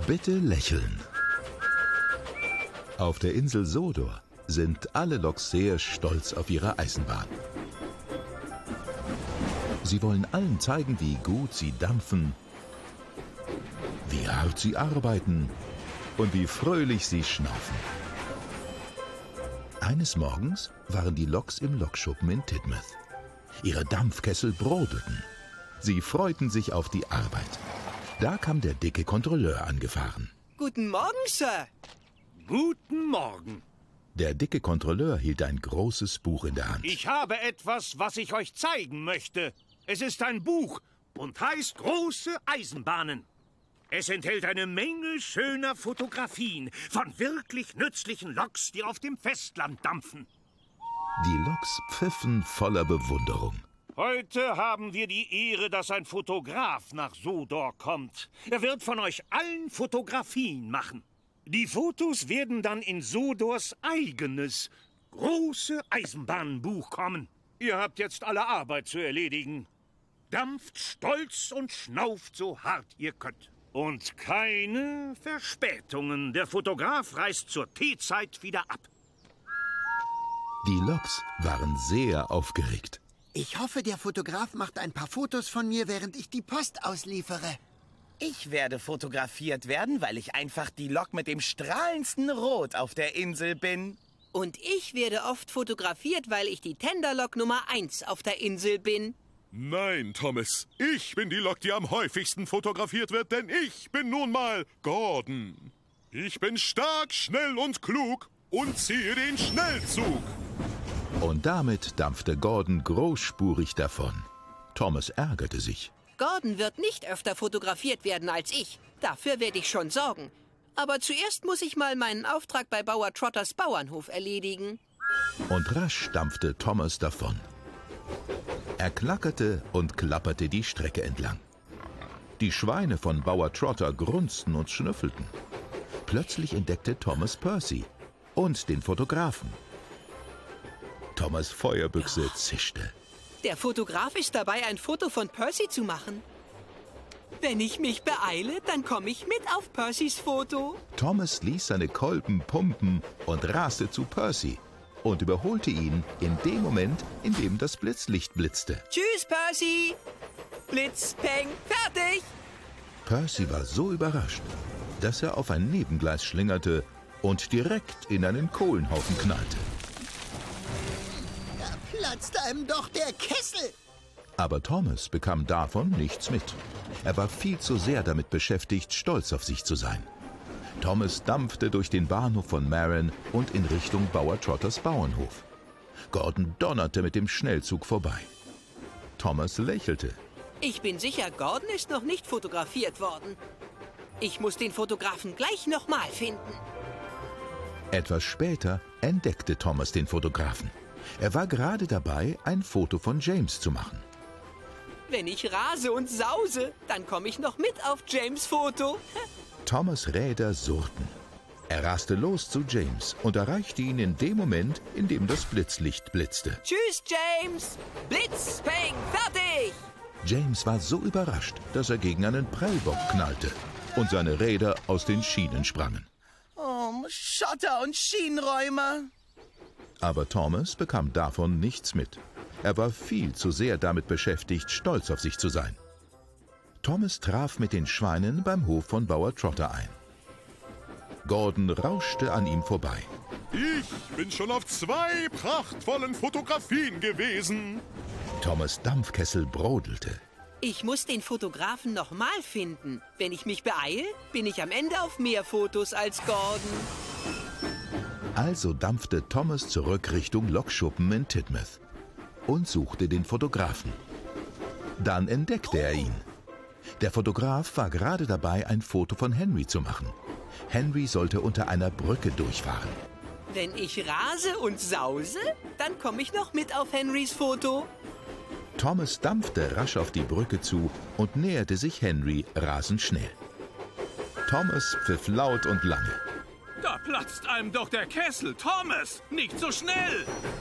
Bitte lächeln. Auf der Insel Sodor sind alle Loks sehr stolz auf ihre Eisenbahn. Sie wollen allen zeigen, wie gut sie dampfen, wie hart sie arbeiten und wie fröhlich sie schnaufen. Eines Morgens waren die Loks im Lokschuppen in Tidmouth. Ihre Dampfkessel brodelten. Sie freuten sich auf die Arbeit. Da kam der dicke Kontrolleur angefahren. Guten Morgen, Sir. Guten Morgen. Der dicke Kontrolleur hielt ein großes Buch in der Hand. Ich habe etwas, was ich euch zeigen möchte. Es ist ein Buch und heißt Große Eisenbahnen. Es enthält eine Menge schöner Fotografien von wirklich nützlichen Loks, die auf dem Festland dampfen. Die Loks pfiffen voller Bewunderung. Heute haben wir die Ehre, dass ein Fotograf nach Sodor kommt. Er wird von euch allen Fotografien machen. Die Fotos werden dann in Sodors eigenes, große Eisenbahnbuch kommen. Ihr habt jetzt alle Arbeit zu erledigen. Dampft stolz und schnauft so hart ihr könnt. Und keine Verspätungen. Der Fotograf reist zur Teezeit wieder ab. Die Loks waren sehr aufgeregt. Ich hoffe, der Fotograf macht ein paar Fotos von mir, während ich die Post ausliefere. Ich werde fotografiert werden, weil ich einfach die Lok mit dem strahlendsten Rot auf der Insel bin. Und ich werde oft fotografiert, weil ich die Tenderlok Nummer 1 auf der Insel bin. Nein, Thomas. Ich bin die Lok, die am häufigsten fotografiert wird, denn ich bin nun mal Gordon. Ich bin stark, schnell und klug und ziehe den Schnellzug. Und damit dampfte Gordon großspurig davon. Thomas ärgerte sich. Gordon wird nicht öfter fotografiert werden als ich. Dafür werde ich schon sorgen. Aber zuerst muss ich mal meinen Auftrag bei Bauer Trotters Bauernhof erledigen. Und rasch dampfte Thomas davon. Er klackerte und klapperte die Strecke entlang. Die Schweine von Bauer Trotter grunzten und schnüffelten. Plötzlich entdeckte Thomas Percy und den Fotografen. Thomas' Feuerbüchse zischte. Der Fotograf ist dabei, ein Foto von Percy zu machen. Wenn ich mich beeile, dann komme ich mit auf Percys Foto. Thomas ließ seine Kolben pumpen und raste zu Percy und überholte ihn in dem Moment, in dem das Blitzlicht blitzte. Tschüss, Percy! Blitz, Peng, fertig! Percy war so überrascht, dass er auf ein Nebengleis schlingerte und direkt in einen Kohlenhaufen knallte. Da platzt einem doch der Kessel. Aber Thomas bekam davon nichts mit. Er war viel zu sehr damit beschäftigt, stolz auf sich zu sein. Thomas dampfte durch den Bahnhof von Maron und in Richtung Bauer Trotters Bauernhof. Gordon donnerte mit dem Schnellzug vorbei. Thomas lächelte. Ich bin sicher, Gordon ist noch nicht fotografiert worden. Ich muss den Fotografen gleich nochmal finden. Etwas später entdeckte Thomas den Fotografen. Er war gerade dabei, ein Foto von James zu machen. Wenn ich rase und sause, dann komme ich noch mit auf James' Foto. Thomas' Räder surrten. Er raste los zu James und erreichte ihn in dem Moment, in dem das Blitzlicht blitzte. Tschüss, James! Blitz, Peng, fertig! James war so überrascht, dass er gegen einen Prellbock knallte und seine Räder aus den Schienen sprangen. Oh, Schotter und Schienenräumer. Aber Thomas bekam davon nichts mit. Er war viel zu sehr damit beschäftigt, stolz auf sich zu sein. Thomas traf mit den Schweinen beim Hof von Bauer Trotter ein. Gordon rauschte an ihm vorbei. Ich bin schon auf 2 prachtvollen Fotografien gewesen. Thomas' Dampfkessel brodelte. Ich muss den Fotografen nochmal finden. Wenn ich mich beeile, bin ich am Ende auf mehr Fotos als Gordon. Also dampfte Thomas zurück Richtung Lokschuppen in Tidmouth und suchte den Fotografen. Dann entdeckte er ihn. Der Fotograf war gerade dabei, ein Foto von Henry zu machen. Henry sollte unter einer Brücke durchfahren. Wenn ich rase und sause, dann komme ich noch mit auf Henrys Foto. Thomas dampfte rasch auf die Brücke zu und näherte sich Henry rasend schnell. Thomas pfiff laut und lange. Da platzt einem doch der Kessel. Thomas, nicht so schnell!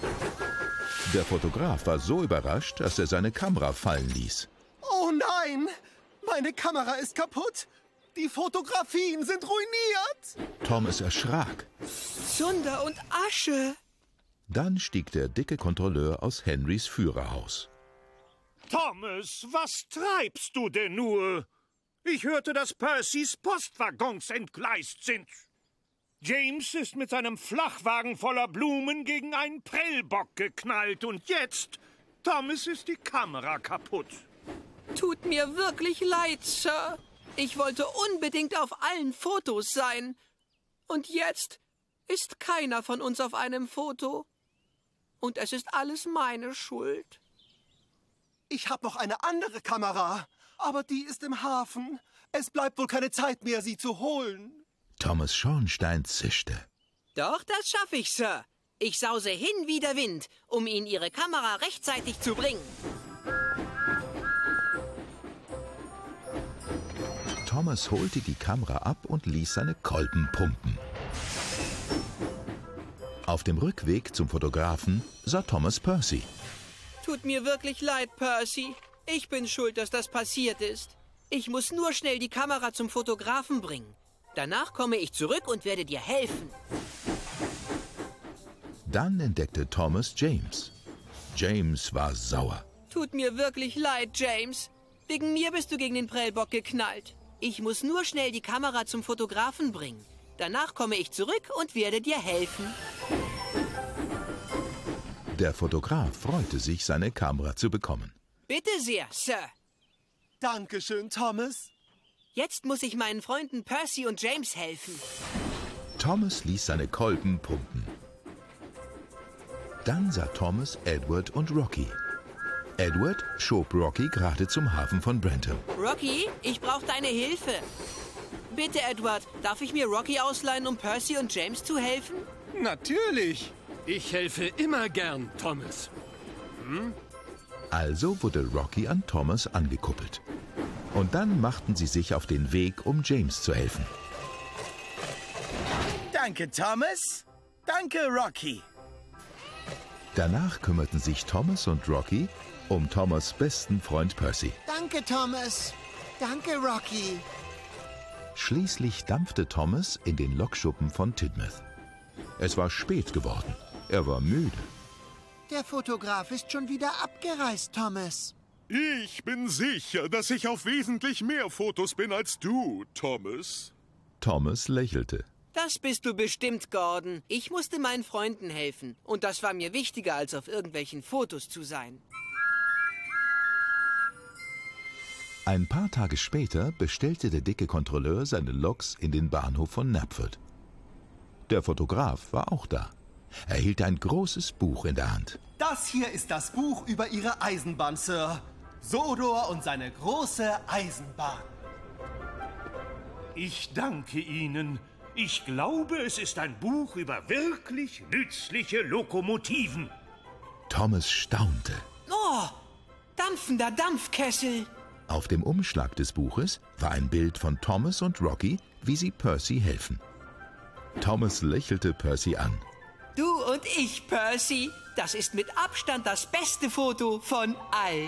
Der Fotograf war so überrascht, dass er seine Kamera fallen ließ. Oh nein! Meine Kamera ist kaputt. Die Fotografien sind ruiniert! Thomas erschrak. Zunder und Asche. Dann stieg der dicke Kontrolleur aus Henrys Führerhaus. Thomas, was treibst du denn nur? Ich hörte, dass Percys Postwaggons entgleist sind. James ist mit seinem Flachwagen voller Blumen gegen einen Prellbock geknallt und jetzt, Thomas, ist die Kamera kaputt. Tut mir wirklich leid, Sir. Ich wollte unbedingt auf allen Fotos sein. Und jetzt ist keiner von uns auf einem Foto. Und es ist alles meine Schuld. Ich habe noch eine andere Kamera, aber die ist im Hafen. Es bleibt wohl keine Zeit mehr, sie zu holen. Thomas Schornstein zischte. Doch, das schaffe ich, Sir. Ich sause hin wie der Wind, um Ihnen Ihre Kamera rechtzeitig zu bringen. Thomas holte die Kamera ab und ließ seine Kolben pumpen. Auf dem Rückweg zum Fotografen sah Thomas Percy. Tut mir wirklich leid, Percy. Ich bin schuld, dass das passiert ist. Ich muss nur schnell die Kamera zum Fotografen bringen. Danach komme ich zurück und werde dir helfen. Dann entdeckte Thomas James. James war sauer. Tut mir wirklich leid, James. Wegen mir bist du gegen den Prellbock geknallt. Ich muss nur schnell die Kamera zum Fotografen bringen. Danach komme ich zurück und werde dir helfen. Der Fotograf freute sich, seine Kamera zu bekommen. Bitte sehr, Sir. Dankeschön, Thomas. Jetzt muss ich meinen Freunden Percy und James helfen. Thomas ließ seine Kolben pumpen. Dann sah Thomas Edward und Rocky. Edward schob Rocky gerade zum Hafen von Brentham. Rocky, ich brauche deine Hilfe. Bitte, Edward, darf ich mir Rocky ausleihen, um Percy und James zu helfen? Natürlich. Ich helfe immer gern, Thomas. Also wurde Rocky an Thomas angekuppelt. Und dann machten sie sich auf den Weg, um James zu helfen. Danke, Thomas. Danke, Rocky. Danach kümmerten sich Thomas und Rocky um Thomas' besten Freund Percy. Danke, Thomas. Danke, Rocky. Schließlich dampfte Thomas in den Lokschuppen von Tidmouth. Es war spät geworden. Er war müde. Der Fotograf ist schon wieder abgereist, Thomas. Ich bin sicher, dass ich auf wesentlich mehr Fotos bin als du, Thomas. Thomas lächelte. Das bist du bestimmt, Gordon. Ich musste meinen Freunden helfen. Und das war mir wichtiger, als auf irgendwelchen Fotos zu sein. Ein paar Tage später bestellte der dicke Kontrolleur seine Loks in den Bahnhof von Knapford. Der Fotograf war auch da. Er hielt ein großes Buch in der Hand. Das hier ist das Buch über Ihre Eisenbahn, Sir. Sodor und seine große Eisenbahn. Ich danke Ihnen. Ich glaube, es ist ein Buch über wirklich nützliche Lokomotiven. Thomas staunte. Oh, dampfender Dampfkessel. Auf dem Umschlag des Buches war ein Bild von Thomas und Rocky, wie sie Percy helfen. Thomas lächelte Percy an. Du und ich, Percy. Das ist mit Abstand das beste Foto von allen.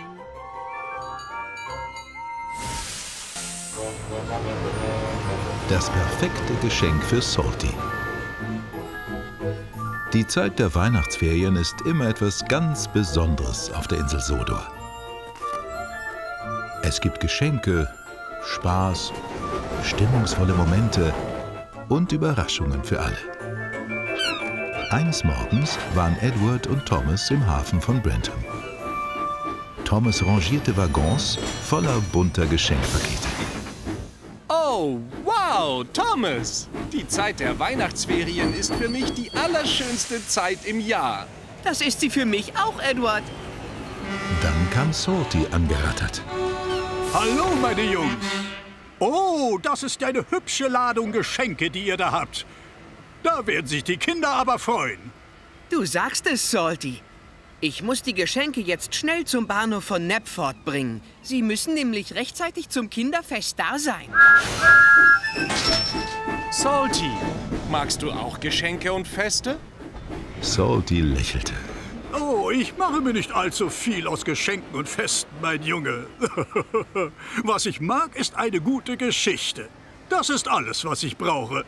Das perfekte Geschenk für Salty. Die Zeit der Weihnachtsferien ist immer etwas ganz Besonderes auf der Insel Sodor. Es gibt Geschenke, Spaß, stimmungsvolle Momente und Überraschungen für alle. Eines Morgens waren Edward und Thomas im Hafen von Brentham. Thomas rangierte Waggons voller bunter Geschenkpakete. Oh, wow, Thomas! Die Zeit der Weihnachtsferien ist für mich die allerschönste Zeit im Jahr. Das ist sie für mich auch, Edward. Dann kam Salty angerattert. Hallo, meine Jungs. Oh, das ist eine hübsche Ladung Geschenke, die ihr da habt. Da werden sich die Kinder aber freuen. Du sagst es, Salty. Ich muss die Geschenke jetzt schnell zum Bahnhof von Knapford bringen. Sie müssen nämlich rechtzeitig zum Kinderfest da sein. Salty, magst du auch Geschenke und Feste? Salty lächelte. Oh, ich mache mir nicht allzu viel aus Geschenken und Festen, mein Junge. Was ich mag, ist eine gute Geschichte. Das ist alles, was ich brauche.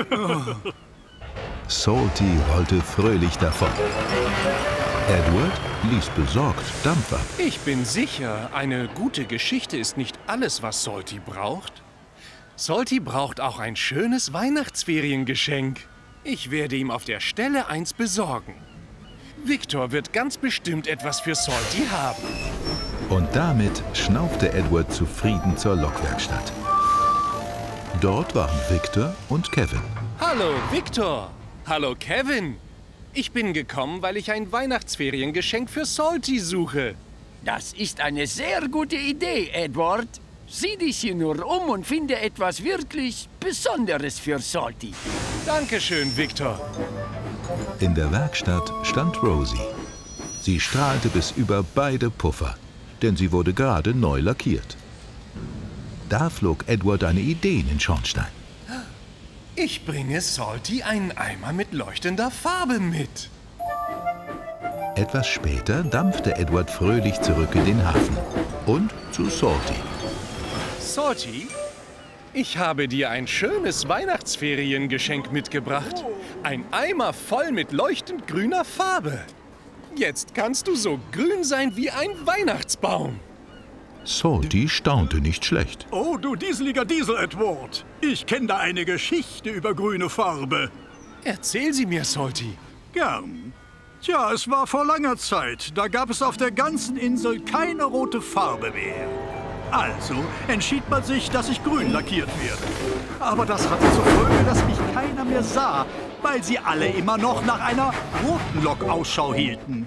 Salty rollte fröhlich davon. Edward ließ besorgt Dampf ab. Ich bin sicher, eine gute Geschichte ist nicht alles, was Salty braucht. Salty braucht auch ein schönes Weihnachtsferiengeschenk. Ich werde ihm auf der Stelle eins besorgen. Victor wird ganz bestimmt etwas für Salty haben. Und damit schnaufte Edward zufrieden zur Lokwerkstatt. Dort waren Victor und Kevin. Hallo, Victor. Hallo, Kevin. Ich bin gekommen, weil ich ein Weihnachtsferiengeschenk für Salty suche. Das ist eine sehr gute Idee, Edward. Sieh dich hier nur um und finde etwas wirklich Besonderes für Salty. Dankeschön, Victor. In der Werkstatt stand Rosie. Sie strahlte bis über beide Puffer, denn sie wurde gerade neu lackiert. Da flog Edward eine Idee in den Schornstein. Ich bringe Salty einen Eimer mit leuchtender Farbe mit. Etwas später dampfte Edward fröhlich zurück in den Hafen und zu Salty. Salty, ich habe dir ein schönes Weihnachtsferiengeschenk mitgebracht. Ein Eimer voll mit leuchtend grüner Farbe. Jetzt kannst du so grün sein wie ein Weihnachtsbaum. Salty staunte nicht schlecht. Oh, du dieseliger Diesel, Edward. Ich kenne da eine Geschichte über grüne Farbe. Erzähl sie mir, Salty. Gern. Tja, es war vor langer Zeit. Da gab es auf der ganzen Insel keine rote Farbe mehr. Also entschied man sich, dass ich grün lackiert werde. Aber das hatte zur Folge, dass mich keiner mehr sah, weil sie alle immer noch nach einer roten Lok Ausschau hielten.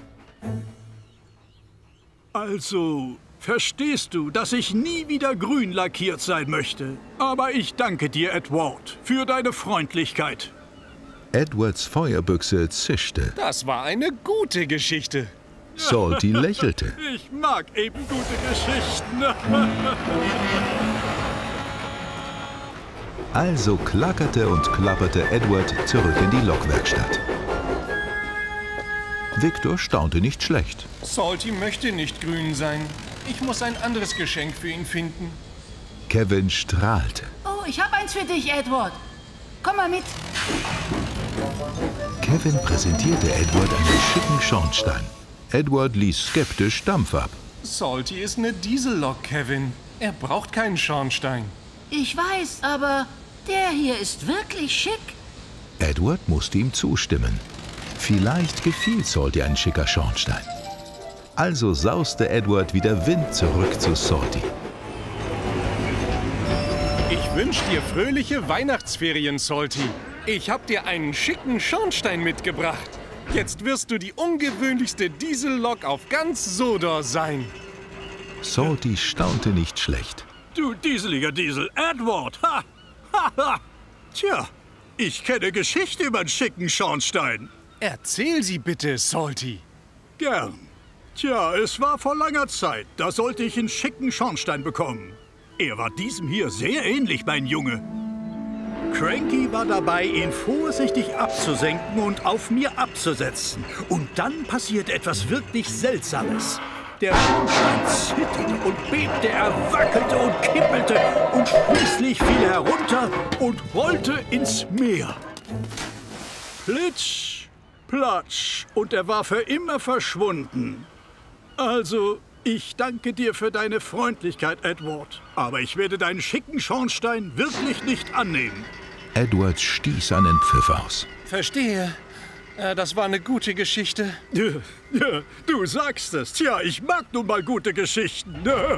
Also, verstehst du, dass ich nie wieder grün lackiert sein möchte? Aber ich danke dir, Edward, für deine Freundlichkeit. Edwards Feuerbüchse zischte. Das war eine gute Geschichte. Salty lächelte. Ich mag eben gute Geschichten. Also klackerte und klapperte Edward zurück in die Lokwerkstatt. Victor staunte nicht schlecht. Salty möchte nicht grün sein. Ich muss ein anderes Geschenk für ihn finden. Kevin strahlte. Oh, ich habe eins für dich, Edward. Komm mal mit. Kevin präsentierte Edward einen schicken Schornstein. Edward ließ skeptisch Dampf ab. Salty ist eine Diesellok, Kevin. Er braucht keinen Schornstein. Ich weiß, aber der hier ist wirklich schick. Edward musste ihm zustimmen. Vielleicht gefiel Salty ein schicker Schornstein. Also sauste Edward wieder Wind zurück zu Salty. Ich wünsche dir fröhliche Weihnachtsferien, Salty. Ich hab dir einen schicken Schornstein mitgebracht. Jetzt wirst du die ungewöhnlichste Diesellok auf ganz Sodor sein. Salty staunte nicht schlecht. Du dieseliger Diesel, Edward! Ha! Ha! Ha! Tja, ich kenne Geschichte über einen schicken Schornstein. Erzähl sie bitte, Salty. Gern. Tja, es war vor langer Zeit. Da sollte ich einen schicken Schornstein bekommen. Er war diesem hier sehr ähnlich, mein Junge. Cranky war dabei, ihn vorsichtig abzusenken und auf mir abzusetzen. Und dann passiert etwas wirklich Seltsames. Der Schornstein zitterte und bebte, er wackelte und kippelte und schließlich fiel er herunter und rollte ins Meer. Plitsch, platsch, und er war für immer verschwunden. Also, ich danke dir für deine Freundlichkeit, Edward. Aber ich werde deinen schicken Schornstein wirklich nicht annehmen. Edward stieß einen Pfiff aus. Verstehe. Das war eine gute Geschichte. Ja, du sagst es. Tja, ich mag nun mal gute Geschichten.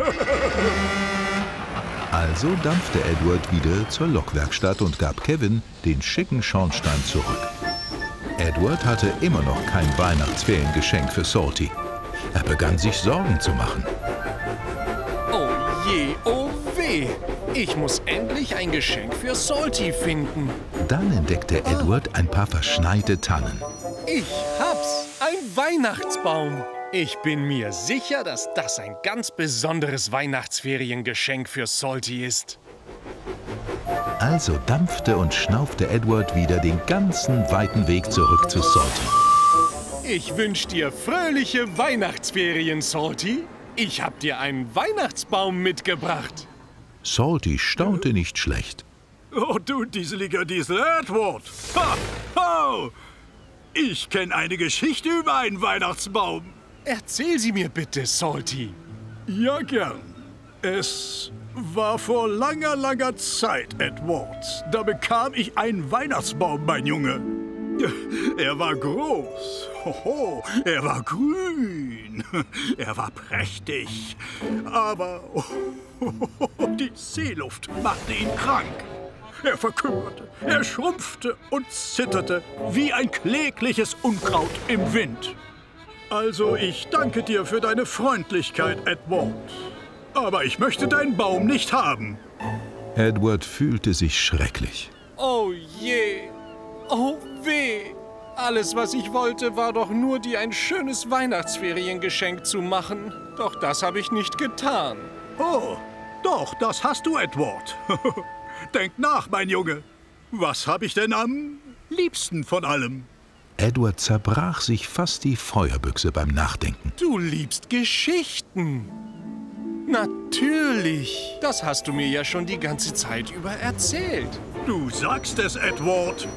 Also dampfte Edward wieder zur Lokwerkstatt und gab Kevin den schicken Schornstein zurück. Edward hatte immer noch kein Weihnachtsferiengeschenk für Salty. Er begann sich Sorgen zu machen. Oh je, oh weh. Ich muss endlich ein Geschenk für Salty finden. Dann entdeckte Edward ein paar verschneite Tannen. Ich hab's, ein Weihnachtsbaum. Ich bin mir sicher, dass das ein ganz besonderes Weihnachtsferiengeschenk für Salty ist. Also dampfte und schnaufte Edward wieder den ganzen weiten Weg zurück zu Salty. Ich wünsche dir fröhliche Weihnachtsferien, Salty. Ich hab dir einen Weihnachtsbaum mitgebracht. Salty staunte nicht schlecht. Oh, du dieseliger Diesel Edward. Ha! Ho! Ich kenne eine Geschichte über einen Weihnachtsbaum. Erzähl sie mir bitte, Salty. Ja, gern. Es war vor langer, langer Zeit, Edward. Da bekam ich einen Weihnachtsbaum, mein Junge. Er war groß. Hoho, er war grün. Er war prächtig. Aber die Seeluft machte ihn krank. Er verkümmerte, er schrumpfte und zitterte wie ein klägliches Unkraut im Wind. Also, ich danke dir für deine Freundlichkeit, Edward. Aber ich möchte deinen Baum nicht haben. Edward fühlte sich schrecklich. Oh je, oh weh. Alles, was ich wollte, war doch nur, dir ein schönes Weihnachtsferiengeschenk zu machen. Doch das habe ich nicht getan. Oh, doch, das hast du, Edward. Denk nach, mein Junge. Was habe ich denn am liebsten von allem? Edward zerbrach sich fast die Feuerbüchse beim Nachdenken. Du liebst Geschichten. Natürlich. Das hast du mir ja schon die ganze Zeit über erzählt. Du sagst es, Edward.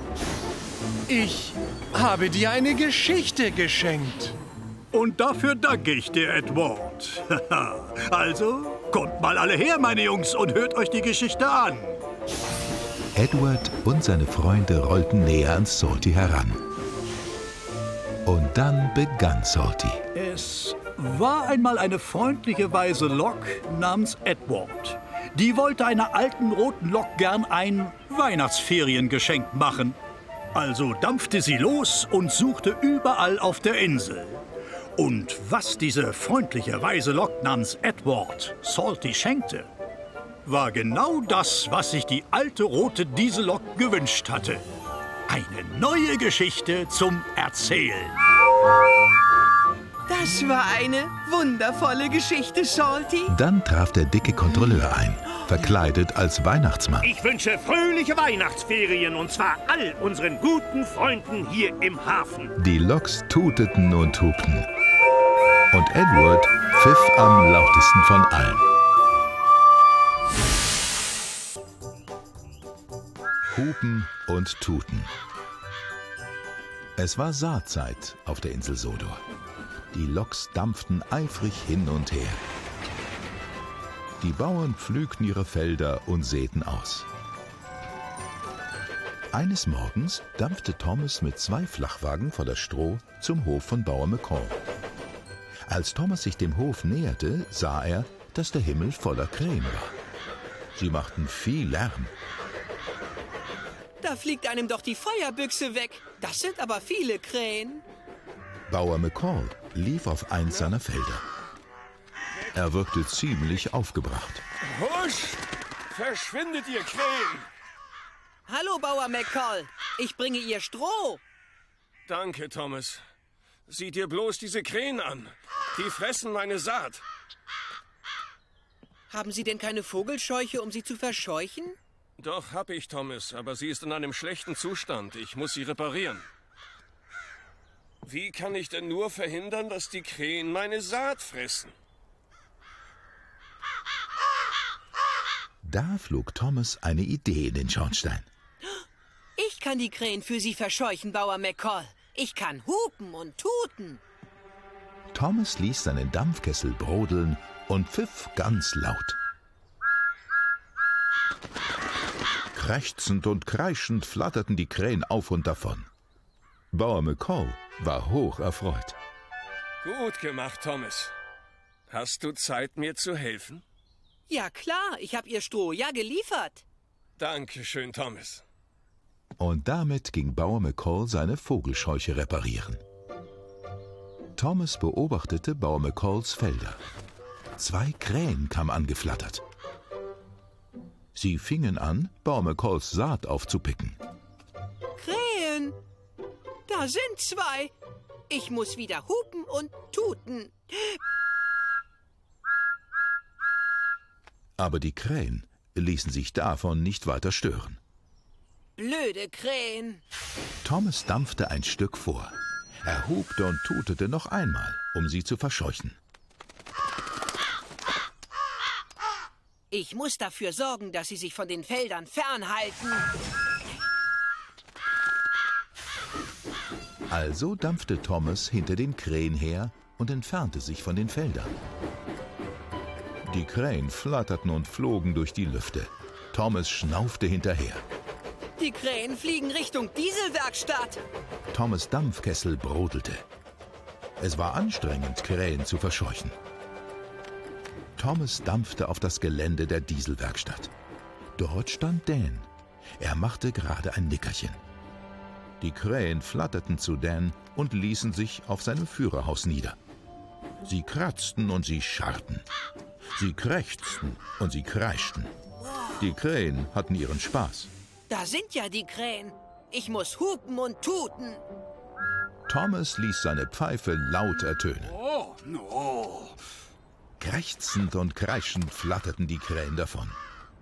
Ich habe dir eine Geschichte geschenkt. Und dafür danke ich dir, Edward. Also, kommt mal alle her, meine Jungs, und hört euch die Geschichte an. Edward und seine Freunde rollten näher an Salty heran. Und dann begann Salty. Es war einmal eine freundliche, weise Lok namens Edward. Die wollte einer alten roten Lok gern ein Weihnachtsferiengeschenk machen. Also dampfte sie los und suchte überall auf der Insel. Und was diese freundliche, weise Lok namens Edward Salty schenkte, war genau das, was sich die alte rote Diesellok gewünscht hatte. Eine neue Geschichte zum Erzählen. Das war eine wundervolle Geschichte, Salty. Dann traf der dicke Kontrolleur ein, verkleidet als Weihnachtsmann. Ich wünsche fröhliche Weihnachtsferien, und zwar all unseren guten Freunden hier im Hafen. Die Loks tuteten und hupten. Und Edward pfiff am lautesten von allen. Hupen und tuten. Es war Saatzeit auf der Insel Sodor. Die Loks dampften eifrig hin und her. Die Bauern pflügten ihre Felder und säten aus. Eines Morgens dampfte Thomas mit 2 Flachwagen voller Stroh zum Hof von Bauer McCall. Als Thomas sich dem Hof näherte, sah er, dass der Himmel voller Krähen war. Sie machten viel Lärm. Da fliegt einem doch die Feuerbüchse weg. Das sind aber viele Krähen. Bauer McCall lief auf eins seiner Felder. Er wirkte ziemlich aufgebracht. Husch! Verschwindet, ihr Krähen! Hallo, Bauer McCall. Ich bringe ihr Stroh. Danke, Thomas. Sieh dir bloß diese Krähen an. Die fressen meine Saat. Haben Sie denn keine Vogelscheuche, um sie zu verscheuchen? Doch, hab ich, Thomas, aber sie ist in einem schlechten Zustand. Ich muss sie reparieren. Wie kann ich denn nur verhindern, dass die Krähen meine Saat fressen? Da flog Thomas eine Idee in den Schornstein. Ich kann die Krähen für Sie verscheuchen, Bauer McCall. Ich kann hupen und tuten. Thomas ließ seinen Dampfkessel brodeln und pfiff ganz laut. Krächzend und kreischend flatterten die Krähen auf und davon. Bauer McCall war hoch erfreut. Gut gemacht, Thomas. Hast du Zeit, mir zu helfen? Ja klar, ich habe Ihr Stroh ja geliefert. Dankeschön, Thomas. Und damit ging Bauer McCall seine Vogelscheuche reparieren. Thomas beobachtete Bauer McCalls Felder. 2 Krähen kamen angeflattert. Sie fingen an, Bauer McCalls Saat aufzupicken. Krähen! Da sind 2. Ich muss wieder hupen und tuten. Aber die Krähen ließen sich davon nicht weiter stören. Blöde Krähen! Thomas dampfte ein Stück vor. Er hupte und tutete noch einmal, um sie zu verscheuchen. Ich muss dafür sorgen, dass sie sich von den Feldern fernhalten. Also dampfte Thomas hinter den Krähen her und entfernte sich von den Feldern. Die Krähen flatterten und flogen durch die Lüfte. Thomas schnaufte hinterher. Die Krähen fliegen Richtung Dieselwerkstatt. Thomas' Dampfkessel brodelte. Es war anstrengend, Krähen zu verscheuchen. Thomas dampfte auf das Gelände der Dieselwerkstatt. Dort stand Dan. Er machte gerade ein Nickerchen. Die Krähen flatterten zu Dan und ließen sich auf seinem Führerhaus nieder. Sie kratzten und sie scharrten. Sie krächzten und sie kreischten. Die Krähen hatten ihren Spaß. Da sind ja die Krähen. Ich muss hupen und tuten. Thomas ließ seine Pfeife laut ertönen. Oh, no. Krächzend und kreischend flatterten die Krähen davon.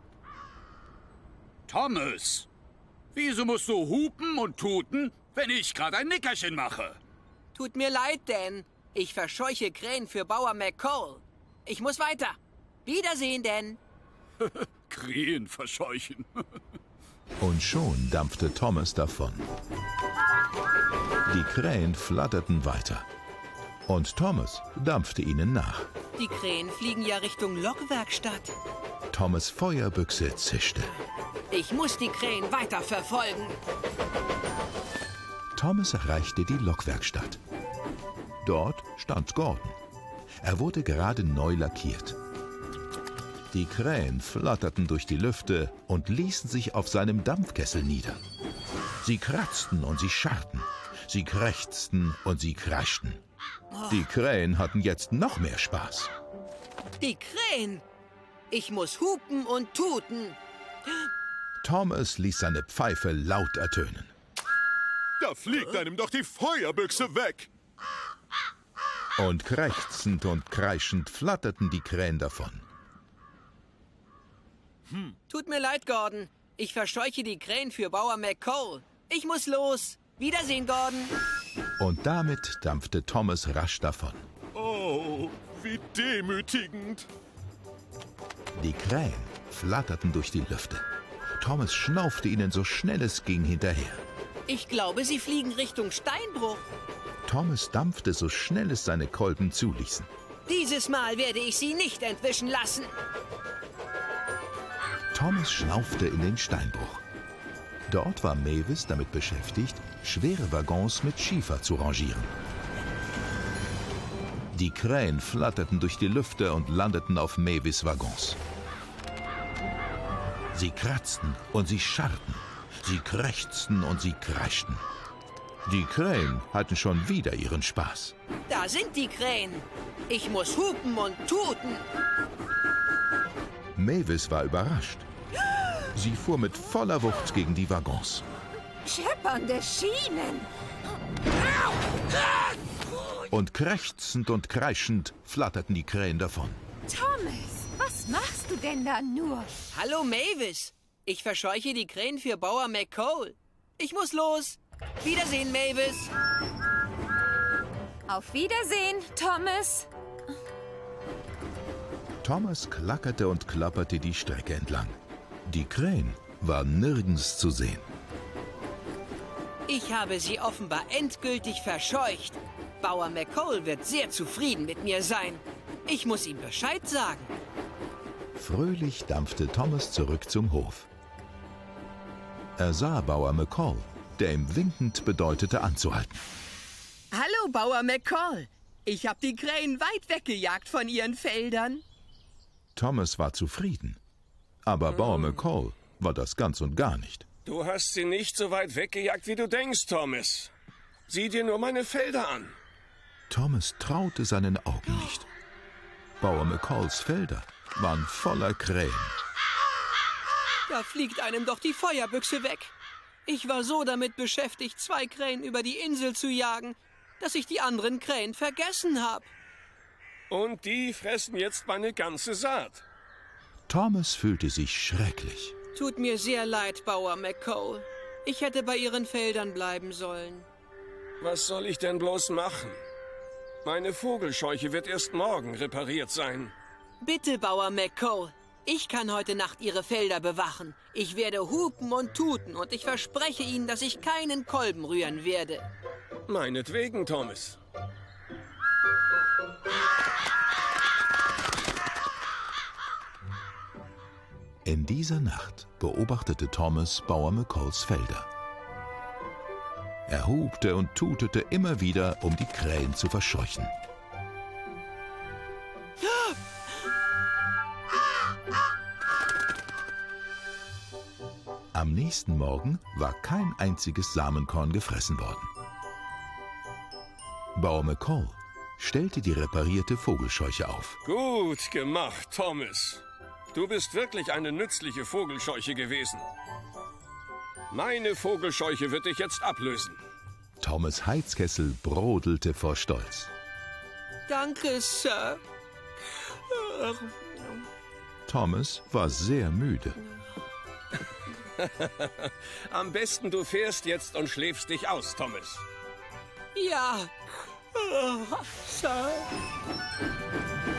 Thomas, wieso musst du hupen und tuten, wenn ich gerade ein Nickerchen mache? Tut mir leid, Dan. Ich verscheuche Krähen für Bauer McCall. Ich muss weiter. Wiedersehen, Dan. Krähen verscheuchen. Und schon dampfte Thomas davon. Die Krähen flatterten weiter. Und Thomas dampfte ihnen nach. Die Krähen fliegen ja Richtung Lokwerkstatt. Thomas' Feuerbüchse zischte. Ich muss die Krähen weiter verfolgen. Thomas erreichte die Lokwerkstatt. Dort stand Gordon. Er wurde gerade neu lackiert. Die Krähen flatterten durch die Lüfte und ließen sich auf seinem Dampfkessel nieder. Sie kratzten und sie scharrten. Sie krächzten und sie kreischten. Die Krähen hatten jetzt noch mehr Spaß. Die Krähen! Ich muss hupen und tuten. Thomas ließ seine Pfeife laut ertönen. Da fliegt einem doch die Feuerbüchse weg! Und krächzend und kreischend flatterten die Krähen davon. Tut mir leid, Gordon. Ich verscheuche die Krähen für Bauer McCall. Ich muss los. Wiedersehen, Gordon. Und damit dampfte Thomas rasch davon. Oh, wie demütigend. Die Krähen flatterten durch die Lüfte. Thomas schnaufte ihnen so schnell es ging hinterher. Ich glaube, sie fliegen Richtung Steinbruch. Thomas dampfte so schnell es seine Kolben zuließen. Dieses Mal werde ich sie nicht entwischen lassen. Thomas schnaufte in den Steinbruch. Dort war Mavis damit beschäftigt, schwere Waggons mit Schiefer zu rangieren. Die Krähen flatterten durch die Lüfte und landeten auf Mavis' Waggons. Sie kratzten und sie scharrten. Sie krächzten und sie kreischten. Die Krähen hatten schon wieder ihren Spaß. Da sind die Krähen. Ich muss hupen und tuten. Mavis war überrascht. Sie fuhr mit voller Wucht gegen die Waggons. Scheppernde Schienen. Und krächzend und kreischend flatterten die Krähen davon. Thomas, was machst du denn da nur? Hallo, Mavis. Ich verscheuche die Krähen für Bauer McCall. Ich muss los. Wiedersehen, Mavis. Auf Wiedersehen, Thomas. Thomas klackerte und klapperte die Strecke entlang. Die Krähen waren nirgends zu sehen. Ich habe sie offenbar endgültig verscheucht. Bauer McCall wird sehr zufrieden mit mir sein. Ich muss ihm Bescheid sagen. Fröhlich dampfte Thomas zurück zum Hof. Er sah Bauer McCall, der ihm winkend bedeutete, anzuhalten. Hallo, Bauer McCall. Ich habe die Krähen weit weggejagt von ihren Feldern. Thomas war zufrieden. Aber Bauer McCall war das ganz und gar nicht. Du hast sie nicht so weit weggejagt, wie du denkst, Thomas. Sieh dir nur meine Felder an. Thomas traute seinen Augen nicht. Bauer McCalls Felder waren voller Krähen. Da fliegt einem doch die Feuerbüchse weg. Ich war so damit beschäftigt, 2 Krähen über die Insel zu jagen, dass ich die anderen Krähen vergessen habe. Und die fressen jetzt meine ganze Saat. Thomas fühlte sich schrecklich. Tut mir sehr leid, Bauer McCall. Ich hätte bei Ihren Feldern bleiben sollen. Was soll ich denn bloß machen? Meine Vogelscheuche wird erst morgen repariert sein. Bitte, Bauer McCall. Ich kann heute Nacht Ihre Felder bewachen. Ich werde hupen und tuten und ich verspreche Ihnen, dass ich keinen Kolben rühren werde. Meinetwegen, Thomas. In dieser Nacht beobachtete Thomas Bauer McColls Felder. Er hupte und tutete immer wieder, um die Krähen zu verscheuchen. Am nächsten Morgen war kein einziges Samenkorn gefressen worden. Bauer McColl stellte die reparierte Vogelscheuche auf. Gut gemacht, Thomas. Du bist wirklich eine nützliche Vogelscheuche gewesen. Meine Vogelscheuche wird dich jetzt ablösen. Thomas' Heizkessel brodelte vor Stolz. Danke, Sir. Thomas war sehr müde. Am besten du fährst jetzt und schläfst dich aus, Thomas. Ja, Sir.